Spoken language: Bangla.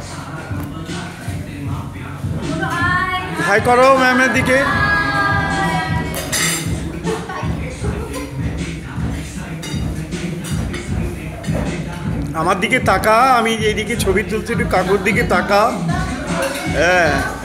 হাই করো ম্যামের দিকে। আমার দিকে তাকা, আমি এইদিকে ছবি তুলছি, একটু কাকুর দিকে তাকা। হ্যাঁ।